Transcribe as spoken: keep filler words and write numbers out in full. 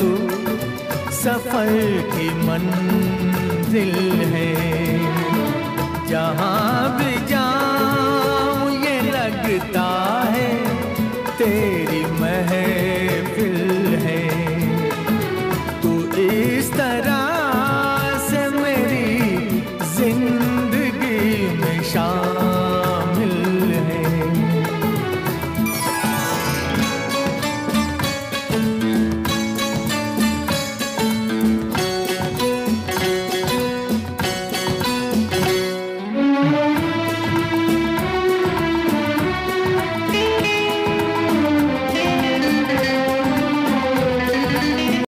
तू सफर की मंजिल है। जहाँ भी जाऊँ ये लगता है तेरे